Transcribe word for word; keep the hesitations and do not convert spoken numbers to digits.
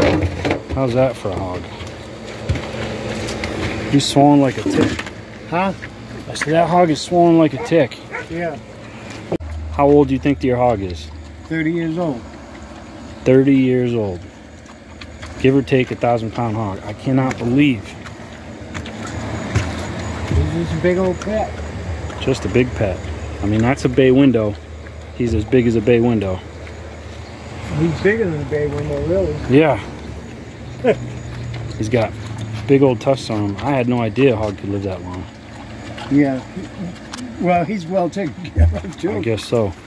How's that for a hog? He's swollen like a tick. Huh? I said that hog is swollen like a tick. Yeah. How old do you think your hog is? thirty years old. thirty years old. Give or take a thousand pound hog. I cannot believe. He's a big old pet. Just a big pet. I mean, that's a bay window. He's as big as a bay window. He's bigger than a bay window, really. Yeah. He's got big old tusks on him. I had no idea a hog could live that long. Yeah. Well, he's well taken care of, too. I guess so.